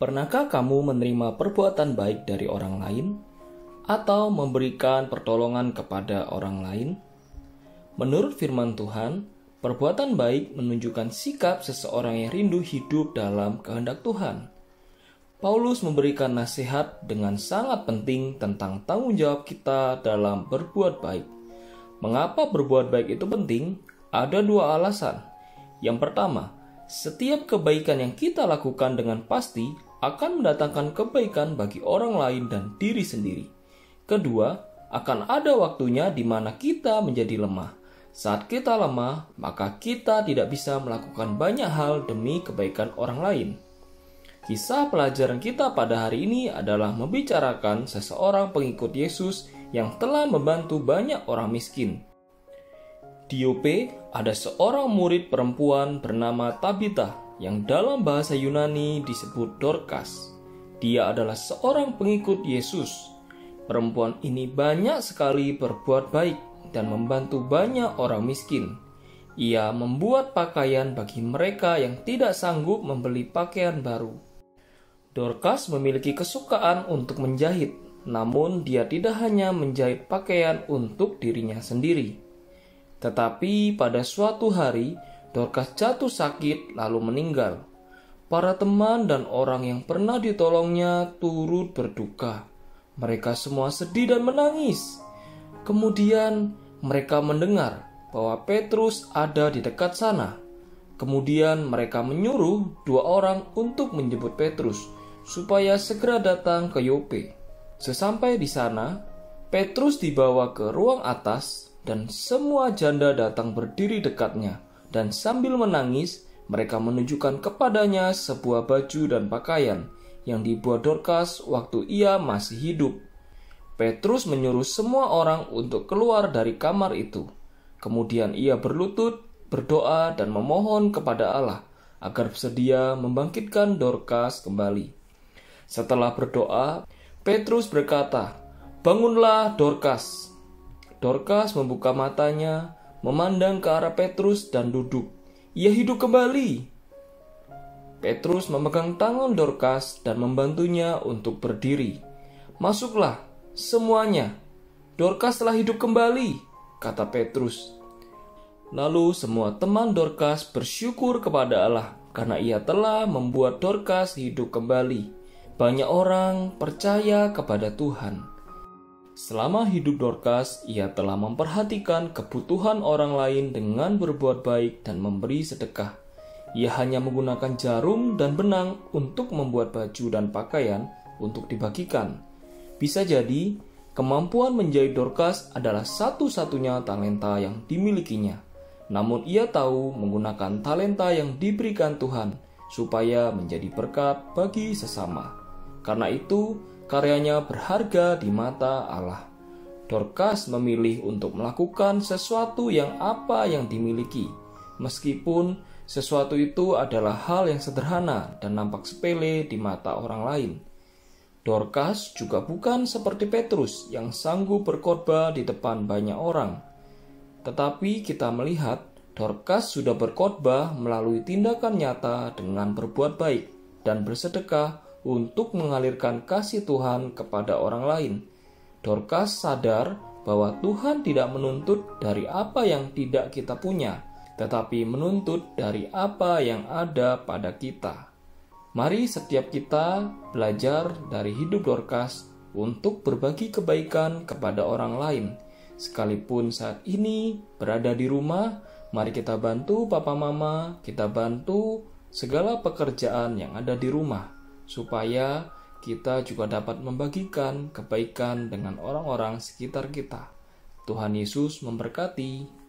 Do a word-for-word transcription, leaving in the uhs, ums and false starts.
Pernahkah kamu menerima perbuatan baik dari orang lain atau memberikan pertolongan kepada orang lain? Menurut firman Tuhan, perbuatan baik menunjukkan sikap seseorang yang rindu hidup dalam kehendak Tuhan. Paulus memberikan nasihat dengan sangat penting tentang tanggung jawab kita dalam berbuat baik. Mengapa berbuat baik itu penting? Ada dua alasan. Yang pertama, setiap kebaikan yang kita lakukan dengan pasti akan mendatangkan kebaikan bagi orang lain dan diri sendiri. Kedua, akan ada waktunya di mana kita menjadi lemah. Saat kita lemah, maka kita tidak bisa melakukan banyak hal demi kebaikan orang lain. Kisah pelajaran kita pada hari ini adalah membicarakan seseorang pengikut Yesus yang telah membantu banyak orang miskin. Di Yope, ada seorang murid perempuan bernama Tabita yang dalam bahasa Yunani disebut Dorcas. Dia adalah seorang pengikut Yesus. Perempuan ini banyak sekali berbuat baik dan membantu banyak orang miskin. Ia membuat pakaian bagi mereka yang tidak sanggup membeli pakaian baru. Dorcas memiliki kesukaan untuk menjahit, namun dia tidak hanya menjahit pakaian untuk dirinya sendiri. Tetapi pada suatu hari, Dorcas jatuh sakit lalu meninggal. Para teman dan orang yang pernah ditolongnya turut berduka. Mereka semua sedih dan menangis. Kemudian mereka mendengar bahwa Petrus ada di dekat sana. Kemudian mereka menyuruh dua orang untuk menjemput Petrus supaya segera datang ke Yope. Sesampai di sana, Petrus dibawa ke ruang atas dan semua janda datang berdiri dekatnya. Dan sambil menangis, mereka menunjukkan kepadanya sebuah baju dan pakaian yang dibuat Dorcas waktu ia masih hidup. Petrus menyuruh semua orang untuk keluar dari kamar itu. Kemudian ia berlutut, berdoa dan memohon kepada Allah agar bersedia membangkitkan Dorcas kembali. Setelah berdoa, Petrus berkata, "Bangunlah Dorcas." Dorcas membuka matanya, memandang ke arah Petrus dan duduk. Ia hidup kembali. Petrus memegang tangan Dorcas dan membantunya untuk berdiri. "Masuklah, semuanya. Dorcas telah hidup kembali," kata Petrus. Lalu semua teman Dorcas bersyukur kepada Allah karena ia telah membuat Dorcas hidup kembali. Banyak orang percaya kepada Tuhan. Selama hidup Dorcas, ia telah memperhatikan kebutuhan orang lain dengan berbuat baik dan memberi sedekah. Ia hanya menggunakan jarum dan benang untuk membuat baju dan pakaian untuk dibagikan. Bisa jadi, kemampuan menjahit Dorcas adalah satu-satunya talenta yang dimilikinya. Namun ia tahu menggunakan talenta yang diberikan Tuhan supaya menjadi berkat bagi sesama. Karena itu, karyanya berharga di mata Allah. Dorcas memilih untuk melakukan sesuatu yang apa yang dimiliki, meskipun sesuatu itu adalah hal yang sederhana dan nampak sepele di mata orang lain. Dorcas juga bukan seperti Petrus yang sanggup berkhotbah di depan banyak orang. Tetapi kita melihat Dorcas sudah berkhotbah melalui tindakan nyata dengan berbuat baik dan bersedekah untuk mengalirkan kasih Tuhan kepada orang lain. Dorcas sadar bahwa Tuhan tidak menuntut dari apa yang tidak kita punya, tetapi menuntut dari apa yang ada pada kita. Mari setiap kita belajar dari hidup Dorcas untuk berbagi kebaikan kepada orang lain. Sekalipun saat ini berada di rumah, mari kita bantu papa mama, kita bantu segala pekerjaan yang ada di rumah, supaya kita juga dapat membagikan kebaikan dengan orang-orang sekitar kita. Tuhan Yesus memberkati.